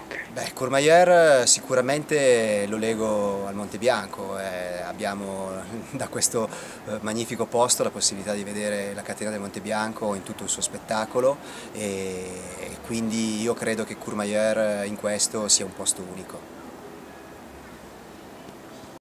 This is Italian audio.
Beh, Courmayeur sicuramente lo lego al Monte Bianco, abbiamo da questo magnifico posto la possibilità di vedere la catena del Monte Bianco in tutto il suo spettacolo e quindi io credo che Courmayeur in questo sia un posto unico.